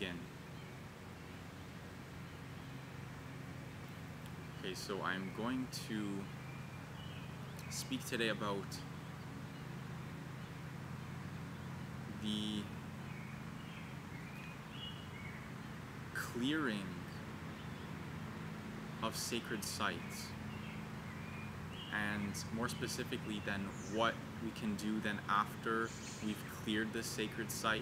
begin. Okay, so I'm going to speak today about the clearing of sacred sites, and more specifically then what we can do then after we've cleared the sacred site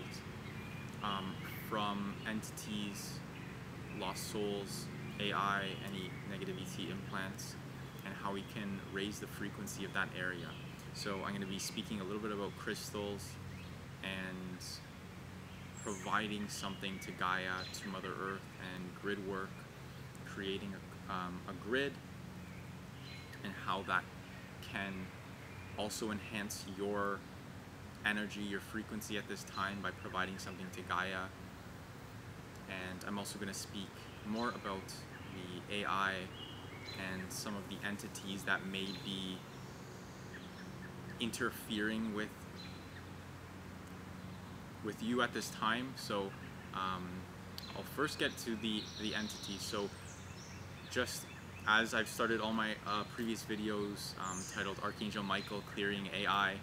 from entities, lost souls, AI, any negative ET implants, and how we can raise the frequency of that area. So I'm going to be speaking a little bit about crystals and providing something to Gaia, to Mother Earth, and grid work, creating a grid, and how that can also enhance your energy, your frequency at this time by providing something to Gaia. And I'm also going to speak more about the AI and some of the entities that may be interfering with you at this time. So I'll first get to the entities. So just as I've started all my previous videos titled Archangel Michael Clearing AI,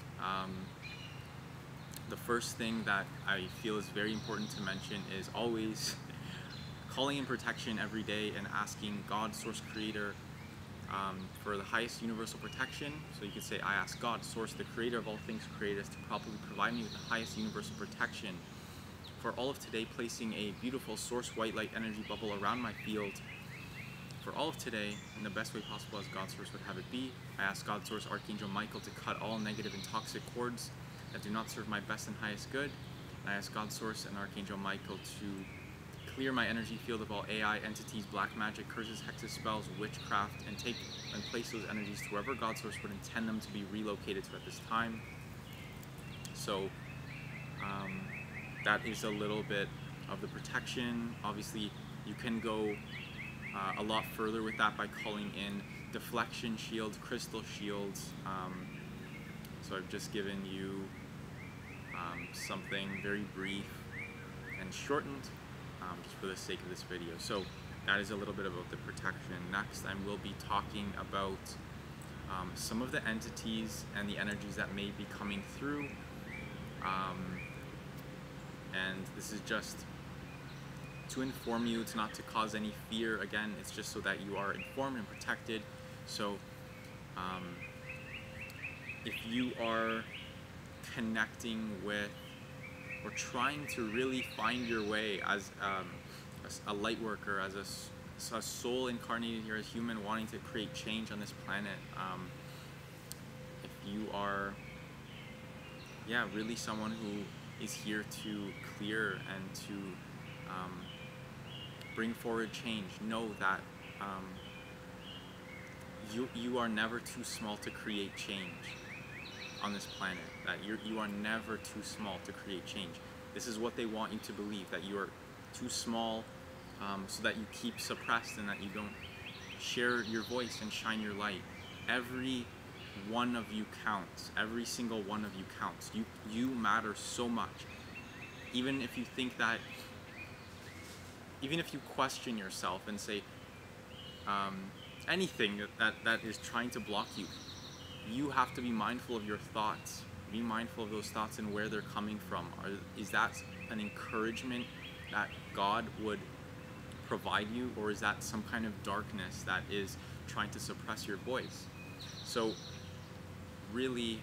the first thing that I feel is very important to mention is always calling in protection every day and asking God, Source, Creator, for the highest universal protection. So you could say, I ask God, Source, the Creator of all things created, to properly provide me with the highest universal protection for all of today, placing a beautiful source white light energy bubble around my field for all of today in the best way possible as God, Source, would have it be. I ask God, Source, Archangel Michael to cut all negative and toxic cords that do not serve my best and highest good. I ask God, Source, and Archangel Michael to clear my energy field of all AI, entities, black magic, curses, hexes, spells, witchcraft, and take and place those energies to wherever God, Source, would intend them to be relocated to at this time. So that is a little bit of the protection. Obviously, you can go a lot further with that by calling in deflection shields, crystal shields. So I've just given you something very brief and shortened just for the sake of this video. So that is a little bit about the protection. Next, I will be talking about some of the entities and the energies that may be coming through. And this is just to inform you. It's not to cause any fear. Again, it's just so that you are informed and protected. So if you are connecting with or trying to really find your way as a light worker, as a soul incarnated here as human wanting to create change on this planet, if you are really someone who is here to clear and to bring forward change, know that you are never too small to create change on this planet, that you are never too small to create change. This is what they want you to believe, that you are too small so that you keep suppressed and that you don't share your voice and shine your light. Every one of you counts. Every single one of you counts. You matter so much. Even if you think that, even if you question yourself and say anything that is trying to block you, you have to be mindful of your thoughts. Be mindful of those thoughts and where they're coming from. Is that an encouragement that God would provide you, or is that some kind of darkness that is trying to suppress your voice? So really,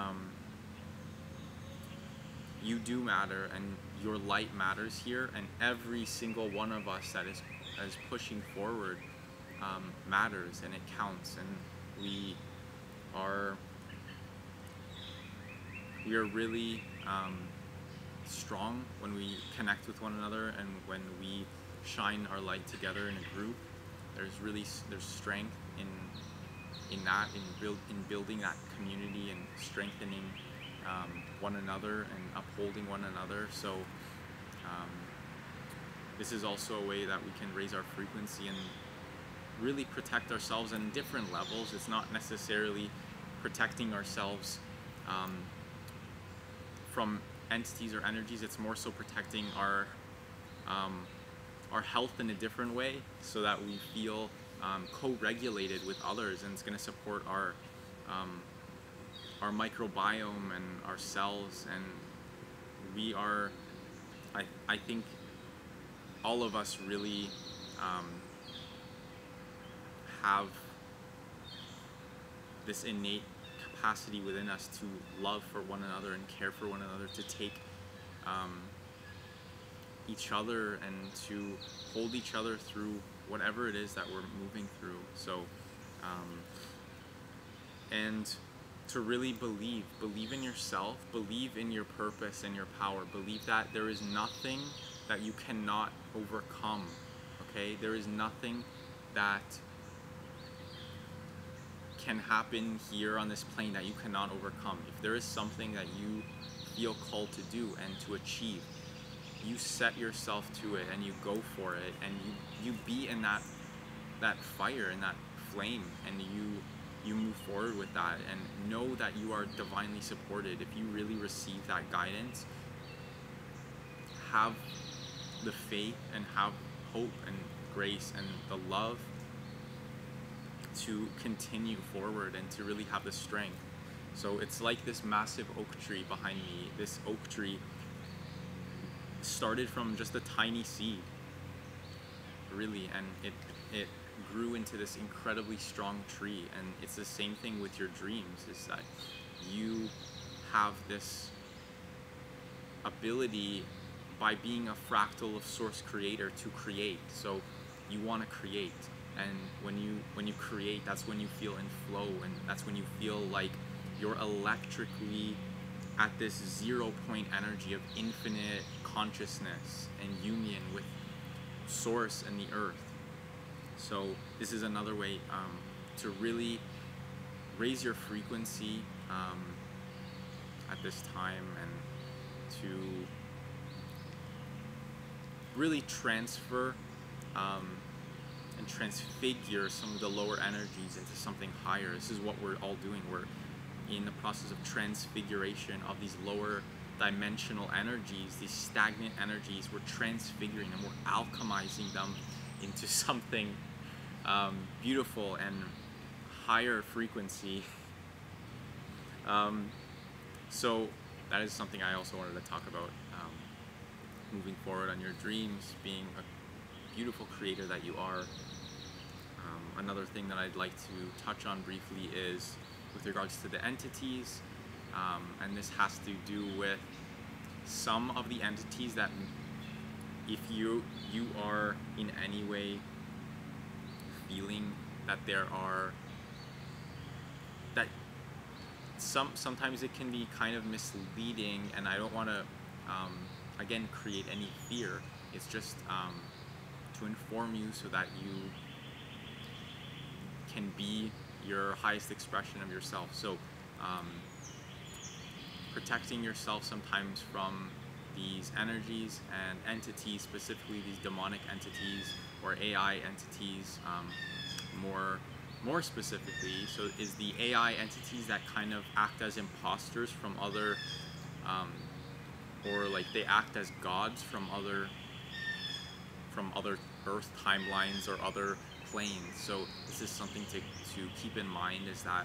you do matter, and your light matters here, and every single one of us that is pushing forward matters, and it counts, and we are really strong when we connect with one another, and when we shine our light together in a group. There's strength in that, in building that community and strengthening one another and upholding one another. So this is also a way that we can raise our frequency and really protect ourselves on different levels. It's not necessarily protecting ourselves from entities or energies. It's more so protecting our health in a different way, so that we feel co-regulated with others, and it's going to support our microbiome and our cells. And we are, I think all of us really have this innate capacity within us to love for one another and care for one another, to take each other and to hold each other through whatever it is that we're moving through. So and to really believe in yourself, believe in your purpose and your power, believe that there is nothing that you cannot overcome. Okay, there is nothing that can happen here on this plane that you cannot overcome. If there is something that you feel called to do and to achieve, you set yourself to it and you go for it, and you be in that fire and that flame, and you move forward with that, and know that you are divinely supported. If you really receive that guidance, have the faith and have hope and grace and the love to continue forward and to really have the strength. So it's like this massive oak tree behind me. This oak tree started from just a tiny seed, really, and it grew into this incredibly strong tree. And it's the same thing with your dreams, is that you have this ability by being a fractal of Source Creator to create. So you want to create, and when you create, that's when you feel in flow, and that's when you feel like you're electrically at this 0 point energy of infinite consciousness and union with Source and the earth. So this is another way to really raise your frequency at this time, and to really transfer and transfigure some of the lower energies into something higher. This is what we're all doing. We're in the process of transfiguration of these lower dimensional energies, these stagnant energies. We're transfiguring them, we're alchemizing them into something beautiful and higher frequency. So that is something I also wanted to talk about, moving forward on your dreams, being a beautiful creator that you are. Another thing that I'd like to touch on briefly is with regards to the entities, and this has to do with some of the entities that, if you are in any way feeling that there are, that sometimes it can be kind of misleading, and I don't want to again create any fear. It's just to inform you so that you can be your highest expression of yourself. So protecting yourself sometimes from these energies and entities, specifically these demonic entities or AI entities, more specifically. So is the AI entities that kind of act as imposters from other, or like they act as gods from other Earth timelines or other planes. So this is something to keep in mind, is that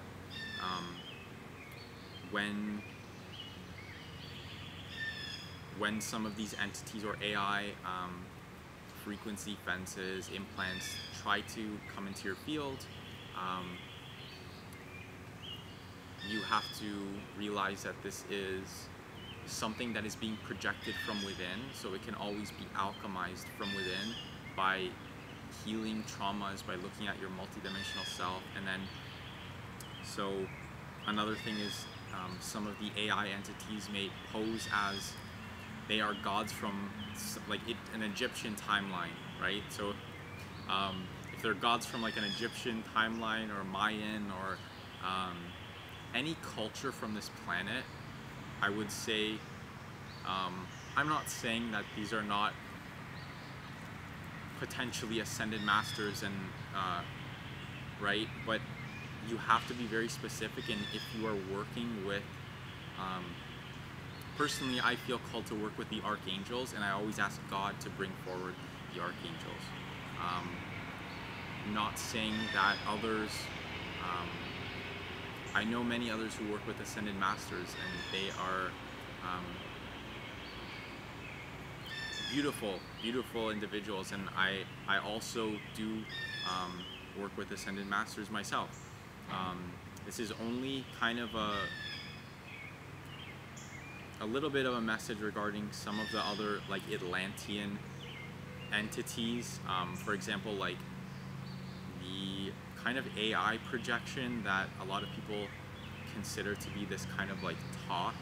when some of these entities or AI frequency fences, implants try to come into your field, you have to realize that this is something that is being projected from within, so it can always be alchemized from within by healing traumas, by looking at your multidimensional self. And then, so another thing is some of the AI entities may pose as they are gods from like an Egyptian timeline, right? So if they're gods from like an Egyptian timeline or Mayan or any culture from this planet, I would say, I'm not saying that these are not potentially ascended masters and right, but you have to be very specific. And if you are working with personally, I feel called to work with the Archangels, and I always ask God to bring forward the Archangels. Not saying that others, I know many others who work with Ascended Masters, and they are beautiful individuals, and I also do work with Ascended Masters myself. This is only kind of a little bit of a message regarding some of the other like Atlantean entities. For example, like the kind of AI projection that a lot of people consider to be this kind of like Thoth,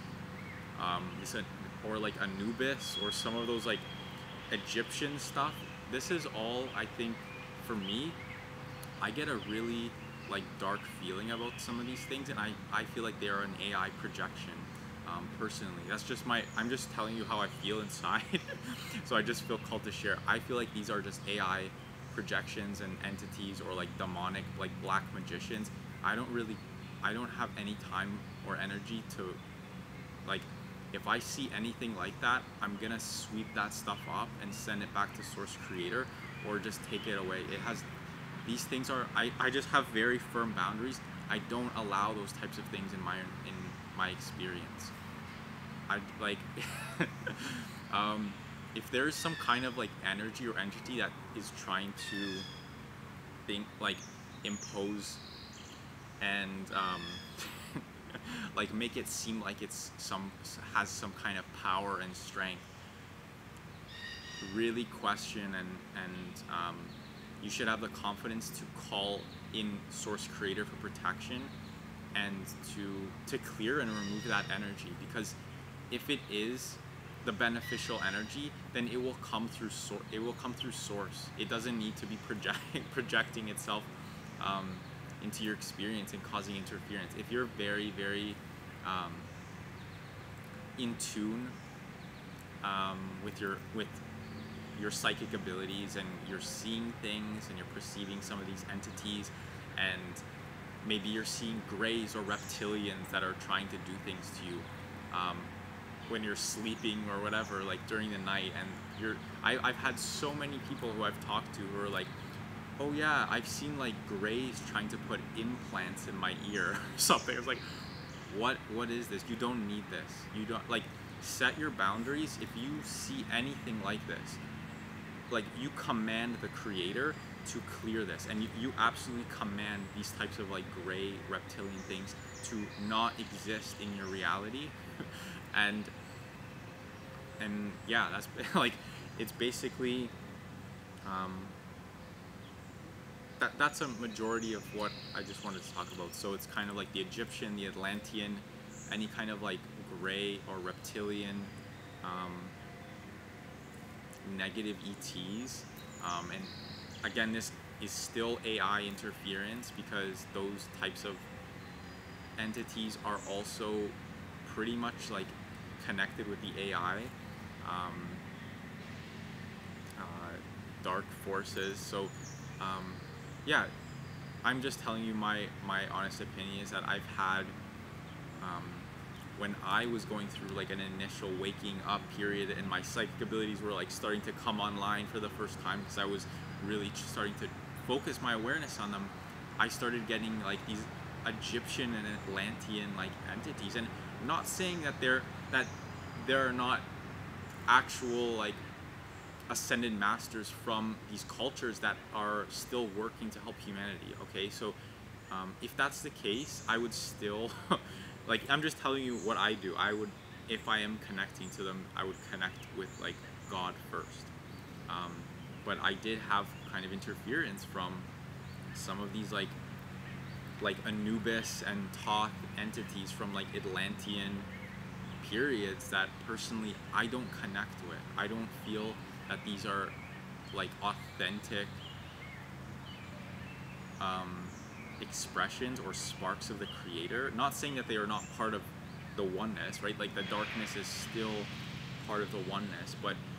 or like Anubis, or some of those like Egyptian stuff. This is all, I think, for me, I get a really like dark feeling about some of these things, and I feel like they are an AI projection. Personally, that's just I'm just telling you how I feel inside. So I just feel called to share. I feel like these are just AI projections and entities, or like demonic, like black magicians. I don't have any time or energy to, like, if I see anything like that, I'm gonna sweep that stuff up and send it back to Source Creator, or just take it away. These things are, I just have very firm boundaries. I don't allow those types of things in my experience. I like if there is some kind of like energy or entity that is trying to impose and like make it seem like has some kind of power and strength, really question and you should have the confidence to call in Source Creator for protection, and to clear and remove that energy. Because if it is the beneficial energy, then it will come through Source. It doesn't need to be projecting itself into your experience and causing interference. If you're very, very in tune with your psychic abilities, and you're seeing things and you're perceiving some of these entities, and maybe you're seeing greys or reptilians that are trying to do things to you when you're sleeping or whatever, like during the night, and I've had so many people who I've talked to who are like, oh yeah, I've seen like greys trying to put implants in my ear or something. It's like, what is this? You don't need this. You don't, like, set your boundaries. If you see anything like this, like, you command the Creator to clear this, and you absolutely command these types of like gray reptilian things to not exist in your reality. and yeah, that's like, it's basically that's a majority of what I just wanted to talk about. So it's kind of like the Egyptian, the Atlantean, any kind of like gray or reptilian negative ETs, and again, this is still AI interference, because those types of entities are also pretty much like connected with the AI dark forces. So yeah, I'm just telling you my honest opinion is that I've had when I was going through like an initial waking up period, and my psychic abilities were like starting to come online for the first time, because I was really starting to focus my awareness on them, I started getting like these Egyptian and Atlantean like entities. And I'm not saying that there are not actual like ascended masters from these cultures that are still working to help humanity, okay? So if that's the case, I would still like, I'm just telling you what I do. I would, if I am connecting to them, I would connect with like God first. But I did have kind of interference from some of these like Anubis and Thoth entities from like Atlantean periods that personally I don't connect with. I don't feel that these are like authentic expressions or sparks of the Creator. Not saying that they are not part of the oneness, right? Like, the darkness is still part of the oneness, but